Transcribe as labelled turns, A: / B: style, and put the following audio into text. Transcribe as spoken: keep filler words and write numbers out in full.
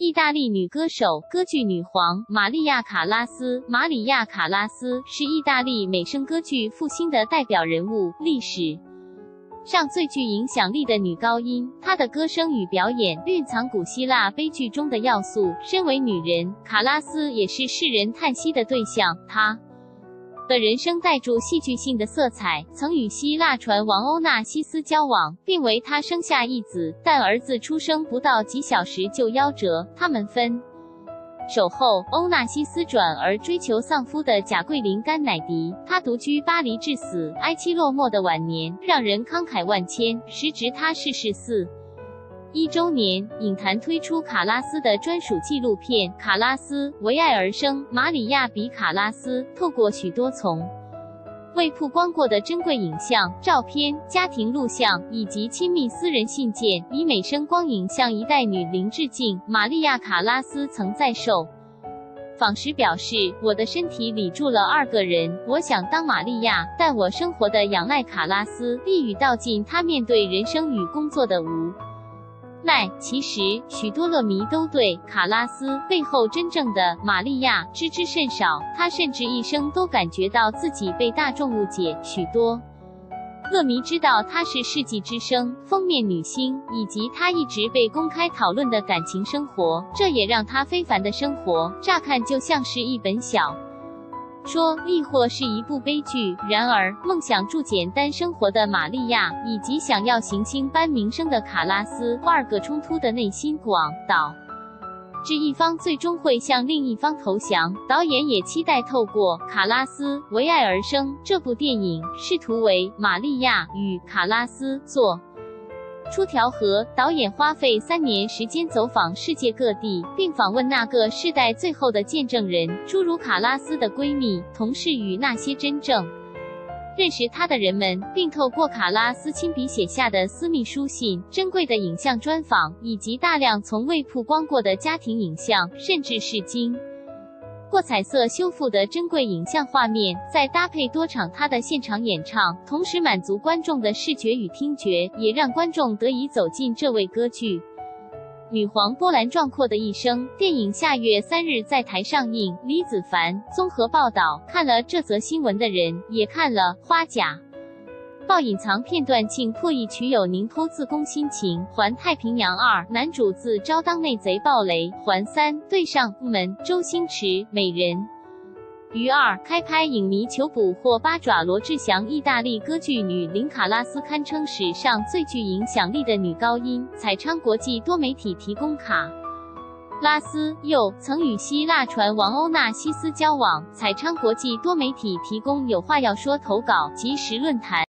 A: 意大利女歌手、歌剧女皇玛利亚·卡拉斯。玛里亚·卡拉斯是意大利美声歌剧复兴的代表人物，历史上最具影响力的女高音。她的歌声与表演蕴藏古希腊悲剧中的要素。身为女人，卡拉斯也是世人叹息的对象。她的人生带着戏剧性的色彩，曾与希腊船王欧纳西斯交往，并为他生下一子，但儿子出生不到几小时就夭折。他们分手后，欧纳西斯转而追求丧夫的贾桂林甘乃迪，他独居巴黎致死，哀戚落寞的晚年让人慷慨万千。时值他逝世四一周年，影坛推出卡拉斯的专属纪录片《卡拉斯为爱而生》。玛里亚比卡拉斯透过许多从未曝光过的珍贵影像、照片、家庭录像以及亲密私人信件，以美声光影向一代女伶致敬。玛利亚·卡拉斯曾在受访时表示：“我的身体里住了二个人，我想当玛利亚，但我生活的仰赖卡拉斯。”一语道尽她面对人生与工作的无奈。其实，许多乐迷都对卡拉斯背后真正的玛利亚知之甚少，她甚至一生都感觉到自己被大众误解。许多乐迷知道她是世纪之声封面女星，以及她一直被公开讨论的感情生活，这也让她非凡的生活乍看就像是一本小说，亦或是一部悲剧。然而，梦想住简单生活的玛利亚，以及想要行星般名声的卡拉斯，二个冲突的内心广导致一方最终会向另一方投降。导演也期待透过《卡拉斯为爱而生》这部电影，试图为玛利亚与卡拉斯做出调和。导演花费三年时间走访世界各地，并访问那个世代最后的见证人，诸如卡拉斯的闺蜜、同事与那些真正认识她的人们，并透过卡拉斯亲笔写下的私密书信、珍贵的影像专访，以及大量从未曝光过的家庭影像，甚至是经过彩色修复的珍贵影像画面，再搭配多场她的现场演唱，同时满足观众的视觉与听觉，也让观众得以走进这位歌剧女皇波澜壮阔的一生。电影下月三日在台上映。李子凡综合报道。看了这则新闻的人，也看了花甲报隐藏片段，竟破译取有宁偷自宫心情。环太平洋二，男主自招当内贼暴雷。环三，对上门，周星驰美人鱼二开拍，影迷求捕获八爪罗志祥。意大利歌剧女伶卡拉斯堪称史上最具影响力的女高音。彩昌国际多媒体提供。卡拉斯又曾与希腊船王欧纳西斯交往。彩昌国际多媒体提供。有话要说投稿即时论坛。